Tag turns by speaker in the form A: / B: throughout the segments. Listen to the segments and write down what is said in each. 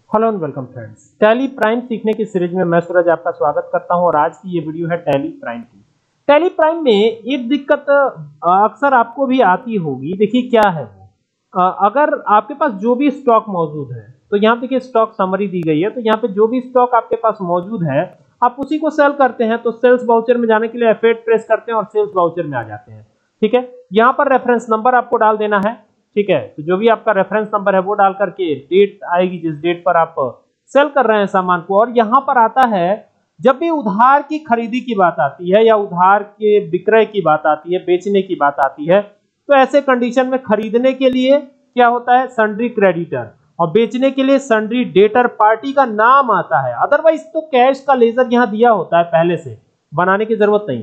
A: Hello and welcome friends, Tally Prime सीखने की series में मैं सूरज आपका स्वागत करता हूं और आज की ये वीडियो है टैली प्राइम की। टैली प्राइम में एक दिक्कत अक्सर आपको भी आती होगी। देखिए क्या है वो, अगर आपके पास जो भी स्टॉक मौजूद है, तो यहाँ देखिए स्टॉक समरी दी गई है, तो यहाँ पे जो भी स्टॉक आपके पास मौजूद है आप उसी को सेल करते हैं। तो सेल्स वाउचर में जाने के लिए F8 प्रेस करते हैं और सेल्स वाउचर में आ जाते हैं। ठीक है, यहाँ पर रेफरेंस नंबर आपको डाल देना है। ठीक है, तो जो भी आपका रेफरेंस नंबर है वो डाल करके डेट आएगी जिस डेट पर आप सेल कर रहे हैं सामान को। और यहाँ पर आता है जब भी उधार की खरीदी की बात आती है या उधार के विक्रय की बात आती है, बेचने की बात आती है, तो ऐसे कंडीशन में खरीदने के लिए क्या होता है, सन्ड्री क्रेडिटर, और बेचने के लिए सन्ड्री डेटर पार्टी का नाम आता है। अदरवाइज तो कैश का लेजर यहाँ दिया होता है, पहले से बनाने की जरूरत नहीं।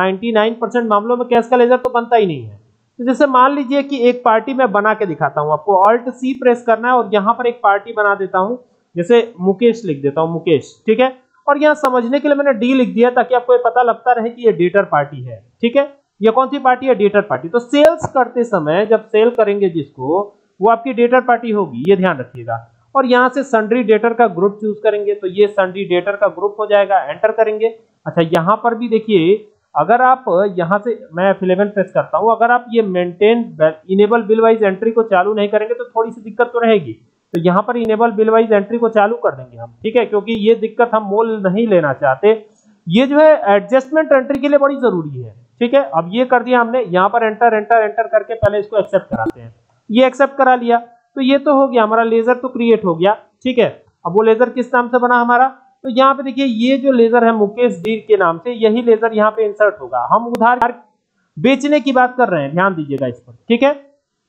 A: 99% मामलों में कैश का लेजर तो बनता ही नहीं है। तो जैसे मान लीजिए कि एक पार्टी मैं बना के दिखाता हूं आपको, Alt C प्रेस करना है और यहां पर एक पार्टी बना देता हूं, जैसे मुकेश लिख देता हूं, मुकेश। ठीक है, और यहां समझने के लिए मैंने डी लिख दिया ताकि आपको ये पता लगता रहे कि ये डेटर पार्टी है। ठीक है, ये कौन सी पार्टी है, डेटर पार्टी। तो सेल्स करते समय जब सेल करेंगे जिसको, वो आपकी डेटर पार्टी होगी, ये ध्यान रखिएगा। और यहां से सन्ड्री डेटर का ग्रुप चूज करेंगे, तो ये सन्ड्री डेटर का ग्रुप हो जाएगा, एंटर करेंगे। अच्छा, यहां पर भी देखिए, अगर आप यहां से, मैं F11 प्रेस करता हूं, अगर आप ये maintain enable bill wise entry को चालू नहीं करेंगे तो थोड़ी सी दिक्कत तो रहेगी। तो यहां पर इनेबल बिल वाइज एंट्री को चालू कर देंगे हम। ठीक है, क्योंकि ये दिक्कत हम मोल नहीं लेना चाहते। ये जो है एडजस्टमेंट एंट्री के लिए बड़ी जरूरी है। ठीक है, अब ये कर दिया हमने, यहां पर एंटर एंटर एंटर करके पहले इसको एक्सेप्ट कराते हैं। ये एक्सेप्ट करा लिया तो ये तो हो गया, हमारा लेजर तो क्रिएट हो गया। ठीक है, अब वो लेजर किस नाम से बना हमारा, तो यहाँ पे देखिए ये जो लेजर है मुकेश डी के नाम से, यही लेजर यहाँ पे इंसर्ट होगा। हम उधार बेचने की बात कर रहे हैं, ध्यान दीजिएगा इस पर। ठीक है,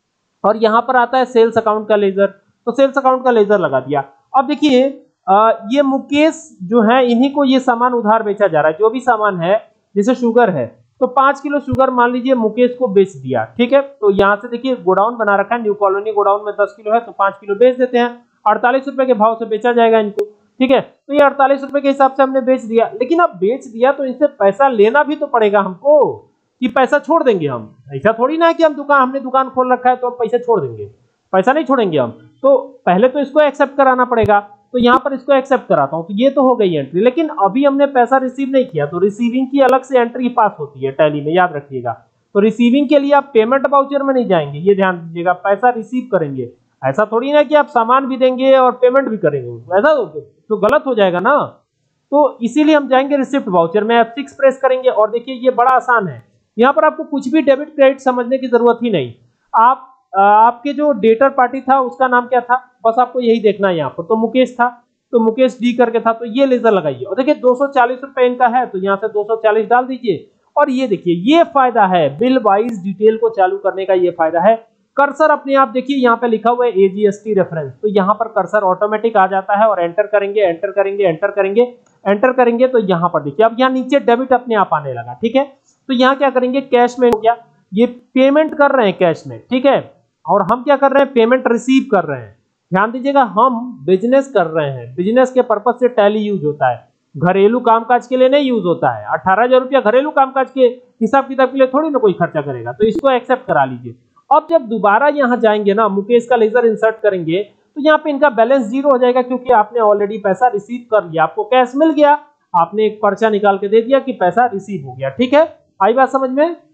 A: और यहाँ पर आता है सेल्स अकाउंट का लेजर, तो सेल्स अकाउंट का लेजर लगा दिया। अब देखिए ये मुकेश जो है, इन्हीं को ये सामान उधार बेचा जा रहा है। जो भी सामान है, जैसे शुगर है, तो 5 किलो शुगर मान लीजिए मुकेश को बेच दिया। ठीक है, तो यहाँ से देखिए गोडाउन बना रखा है, न्यू कॉलोनी गोडाउन में 10 किलो है, तो 5 किलो बेच देते हैं। 48 रुपए के भाव से बेचा जाएगा इनको। ठीक है, तो ये 48 रुपए के हिसाब से हमने बेच दिया। लेकिन अब बेच दिया तो इनसे पैसा लेना भी तो पड़ेगा हमको, कि पैसा छोड़ देंगे हम। ऐसा थोड़ी ना है कि हमने दुकान खोल रखा है तो हम पैसे छोड़ देंगे, पैसा नहीं छोड़ेंगे हम। तो पहले तो इसको एक्सेप्ट कराना पड़ेगा। तो यहाँ पर इसको एक्सेप्ट कराता हूँ, तो ये तो हो गई एंट्री। लेकिन अभी हमने पैसा रिसीव नहीं किया, तो रिसीविंग की अलग से एंट्री पास होती है टैली में, याद रखिएगा। तो रिसीविंग के लिए आप पेमेंट वाउचर में नहीं जाएंगे, ये ध्यान दीजिएगा, पैसा रिसीव करेंगे। ऐसा थोड़ी ना कि आप सामान भी देंगे और पेमेंट भी करेंगे, ऐसा तो गलत हो जाएगा ना। तो इसीलिए हम जाएंगे रिसिप्ट वाउचर में, F6 प्रेस करेंगे। और देखिए ये बड़ा आसान है, यहाँ पर आपको कुछ भी डेबिट क्रेडिट समझने की जरूरत ही नहीं। आपके जो डेटर पार्टी था उसका नाम क्या था, बस आपको यही देखना है। यहाँ पर तो मुकेश था, तो मुकेश डी करके था, तो ये लेजर लगाइए। और देखिए 240 रुपए इनका है, तो यहाँ से 240 डाल दीजिए। और ये देखिए ये फायदा है बिल वाइज डिटेल को चालू करने का, ये फायदा है। कर्सर अपने आप देखिए यहाँ पे लिखा हुआ है AGST रेफरेंस, तो यहाँ पर कर्सर ऑटोमेटिक आ जाता है। और एंटर करेंगे एंटर करेंगे एंटर करेंगे एंटर करेंगे, तो यहाँ पर देखिए अब यहाँ नीचे डेबिट अपने आप आने लगा। ठीक है, तो यहाँ क्या करेंगे, कैश में हो गया, ये पेमेंट कर रहे हैं कैश में। ठीक है, और हम क्या कर रहे हैं, पेमेंट रिसीव कर रहे हैं। ध्यान दीजिएगा, हम बिजनेस कर रहे हैं, बिजनेस के पर्पज से टैली यूज होता है, घरेलू कामकाज के लिए नहीं यूज होता है। 18,000 रुपया घरेलू कामकाज के हिसाब किताब के लिए थोड़ी ना कोई खर्चा करेगा। तो इसको एक्सेप्ट करा लीजिए। अब जब दोबारा यहाँ जाएंगे ना, मुकेश का लेजर इंसर्ट करेंगे, तो यहाँ पे इनका बैलेंस 0 हो जाएगा, क्योंकि आपने ऑलरेडी पैसा रिसीव कर लिया, आपको कैश मिल गया, आपने एक पर्चा निकाल के दे दिया कि पैसा रिसीव हो गया। ठीक है, आई बात समझ में।